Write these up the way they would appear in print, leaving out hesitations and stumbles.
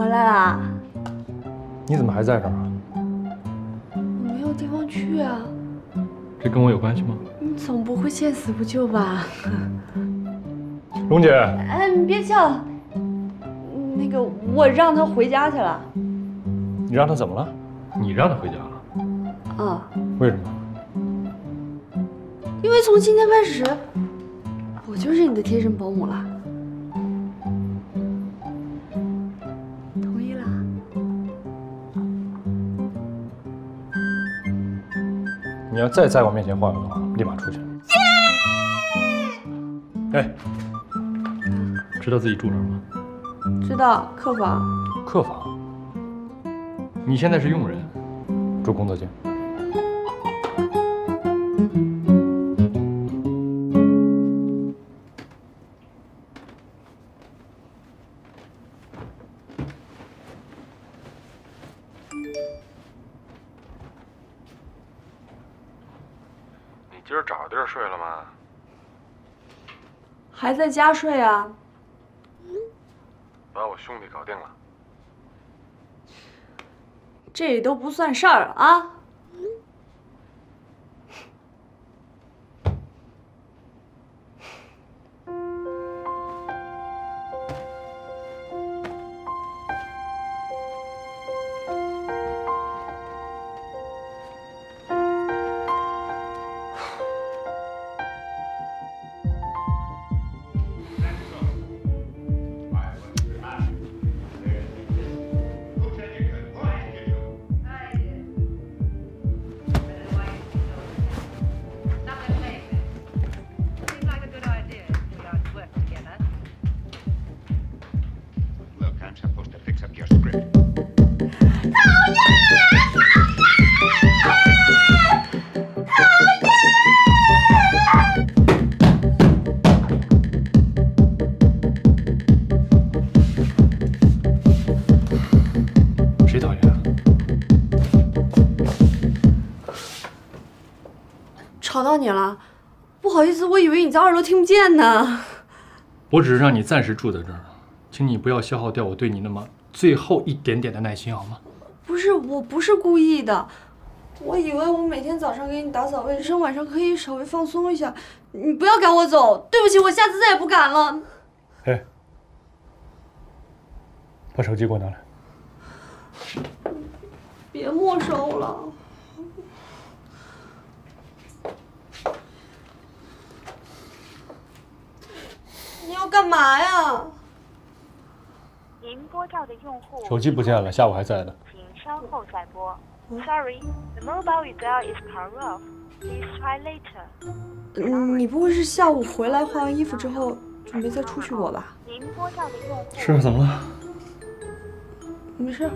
回来啦？ 你怎么还在这儿啊？ 我没有地方去啊。 这跟我有关系吗？ 你总不会见死不救吧？ 蓉姐， 哎，你别叫。那个，我让他回家去了。 你让他怎么了？你让他回家了？ 啊， 为什么？ 因为从今天开始，我就是你的贴身保姆了。同意啦？ 你要再在我面前晃悠的话，立马出去。哎，知道自己住哪儿吗？ 知道，客房。 客房。你现在是佣人，住工作间。 你今儿找地儿睡了吗？ 还在家睡啊？ 把我兄弟搞定了。 这都不算事儿啊！ 谁讨厌啊？ 吵到你了，不好意思，我以为你在2楼听不见呢。 我只是让你暂时住在这儿，请你不要消耗掉我对你那么最后一点点的耐心，好吗？ 不是，我不是故意的。我以为我每天早上给你打扫卫生，晚上可以稍微放松一下。你不要赶我走，对不起，我下次再也不敢了。 哎，把手机给我拿来。 别没收了。你要干嘛呀？ 您拨叫的用户手机不见了，下午还在的。 请稍后再拨。Sorry, the mobile you dial is cut off. Please try later. 你不会是下午回来换完衣服之后准备再出去我吧？ 您拨叫的用户是怎么了？ 没事。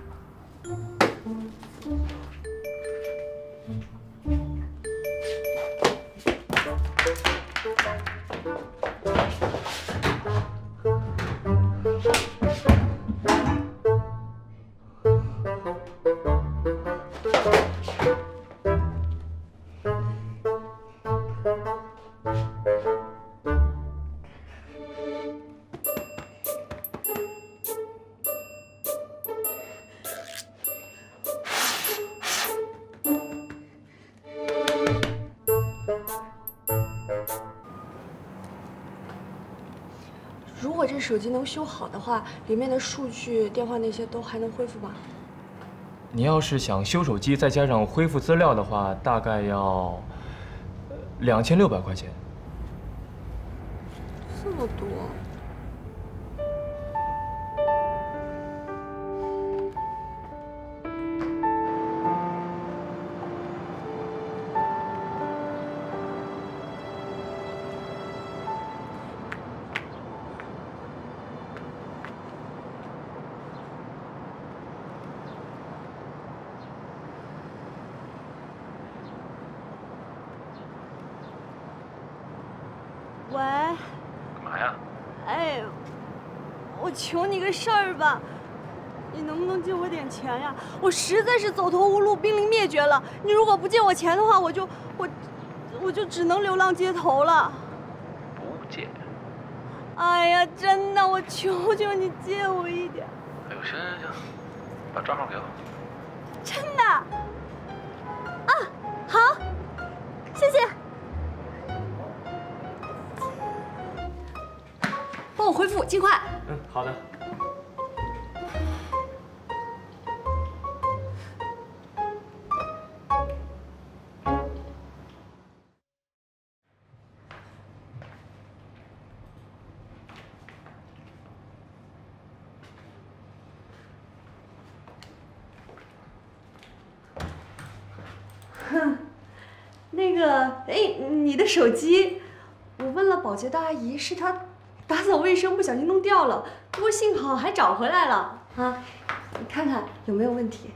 如果这手机能修好的话，里面的数据、电话那些都还能恢复吗？ 你要是想修手机，再加上恢复资料的话，大概要2600块钱。 这么多？喂， 干嘛呀？ 哎，我求你个事儿吧，你能不能借我点钱呀？我实在是走投无路，濒临灭绝了。你如果不借我钱的话，我就只能流浪街头了。 不借。 哎呀，真的，我求求你借我一点。 还有行，把账号给我。 真的？啊，好，谢谢。帮我回复，尽快。 嗯，好的。 那个，哎，你的手机，我问了保洁的阿姨，是她打扫卫生不小心弄掉了，不过幸好还找回来了啊！你看看有没有问题？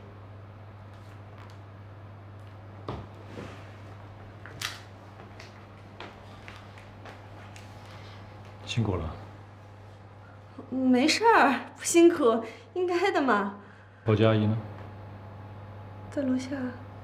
辛苦了。 没事儿，不辛苦，应该的嘛。 保洁阿姨呢？ 在楼下。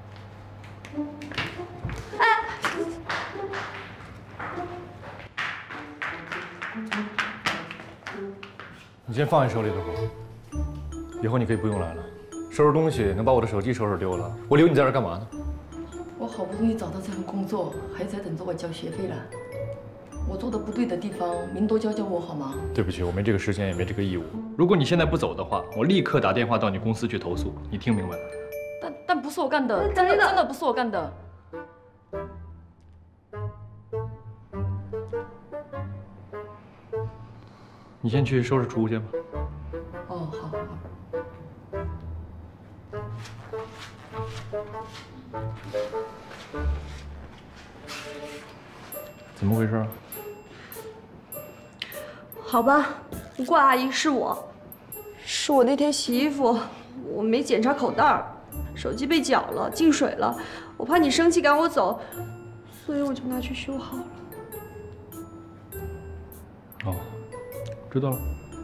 你先放下手里的活，以后你可以不用来了。收拾东西能把我的手机收拾丢了，我留你在这儿干嘛呢？ 我好不容易找到这份工作，还在等着我交学费了。我做的不对的地方，您多教教我好吗？ 对不起，我没这个时间，也没这个义务。如果你现在不走的话，我立刻打电话到你公司去投诉。你听明白了？ 但不是我干的，真的不是我干的。 你先去收拾储物间吧。 哦，好。 怎么回事啊？ 好吧，不怪阿姨，是我那天洗衣服，我没检查口袋儿，手机被绞了，进水了，我怕你生气赶我走，所以我就拿去修好了。 哦，知道了。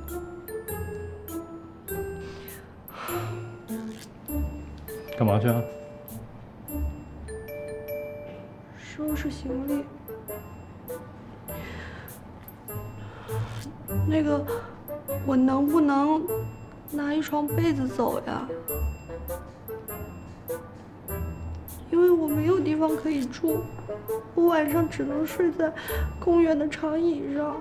干嘛去啊？ 收拾行李。那个，我能不能拿一床被子走呀？因为我没有地方可以住，我晚上只能睡在公园的长椅上。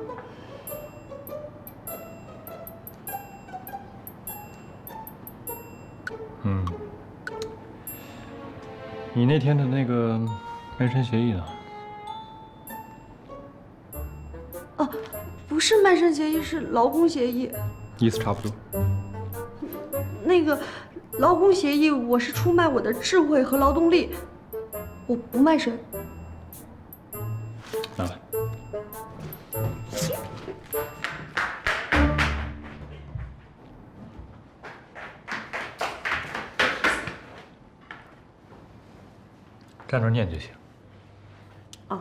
嗯，你那天的那个卖身协议呢？ 哦，不是卖身协议，是劳工协议。 意思差不多。 那个劳工协议，我是出卖我的智慧和劳动力，我不卖身。 拿来。站那儿念就行。 哦，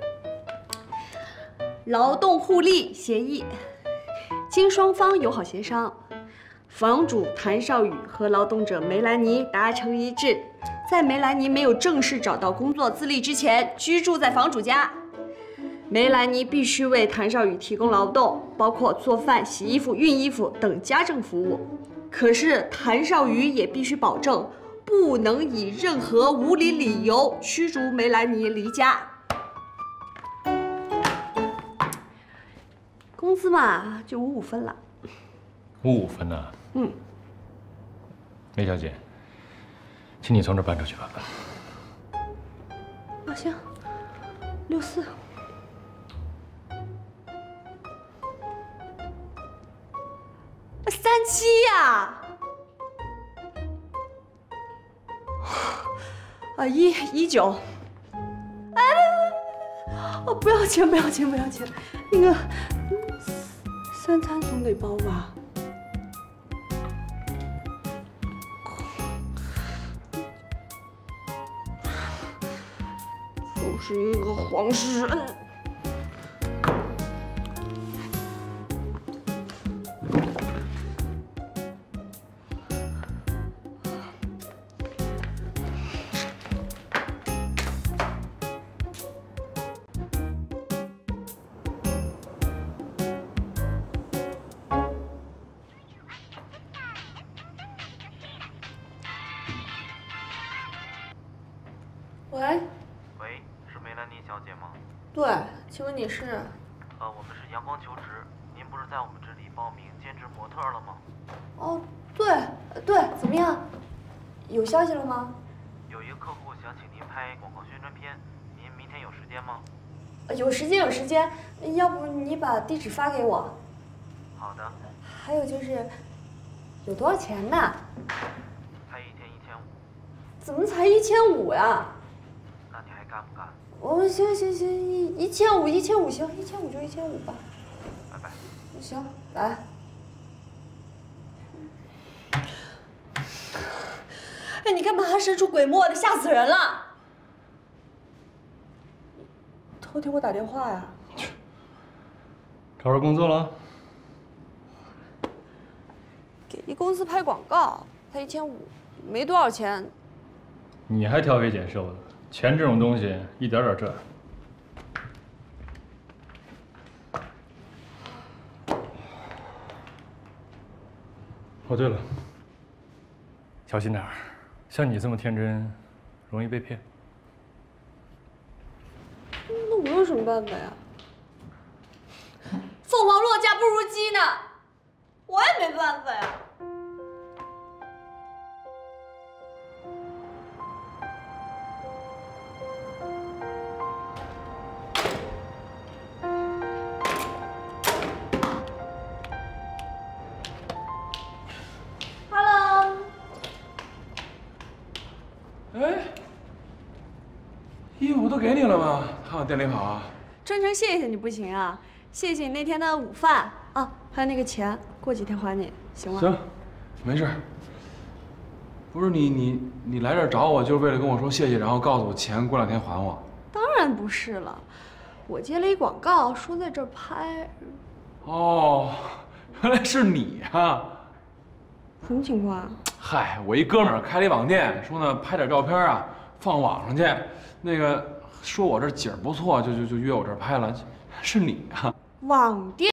劳动互利协议，经双方友好协商，房主谭少宇和劳动者梅兰妮达成一致，在梅兰妮没有正式找到工作自立之前，居住在房主家。梅兰妮必须为谭少宇提供劳动，包括做饭、洗衣服、熨衣服等家政服务。可是谭少宇也必须保证，不能以任何无理理由驱逐梅兰妮离家。工资嘛，就55分了。 55分呢？ 嗯。 梅小姐，请你从这儿搬出去吧。 啊，行，64。37呀！啊，19。哎，哦，不要钱，不要钱，不要钱，那个3餐总得包吧？就是一个黄世仁。 喂， 喂，是梅兰妮小姐吗？ 对，请问你是？ 我们是阳光求职，您不是在我们这里报名兼职模特了吗？ 哦，对，怎么样？有消息了吗？ 有一个客户想请您拍广告宣传片，您明天有时间吗？ 有时间，要不你把地址发给我？ 好的。 还有就是，有多少钱呢？ 拍一天1500。 怎么才1500呀？ 那你还干不干？ 哦，行，1500行，1500就1500吧。 拜拜。 行，来。哎，你干嘛神出鬼没的，吓死人了！偷听我打电话呀？ 找着工作了？ 给一公司拍广告，才1500，没多少钱。 你还挑肥拣瘦的，钱这种东西一点点赚。哦，对了，小心点儿，像你这么天真，容易被骗。 那我有什么办法呀？凤凰落架不如鸡呢，我也没办法呀。Hello。 哎，衣服都给你了吗？还往店里跑啊？ 专程谢谢你不行啊？谢谢你那天的午饭啊，还有那个钱，过几天还你，行吗？ 行，没事。不是你来这儿找我，就是为了跟我说谢谢，然后告诉我钱过2天还我？ 当然不是了，我接了一广告，说在这儿拍。 哦，原来是你啊！ 什么情况啊？ 嗨，我一哥们儿开了一网店，说呢拍点照片啊放网上去，那个说我这景儿不错，就约我这儿拍了，是你啊？ 网店。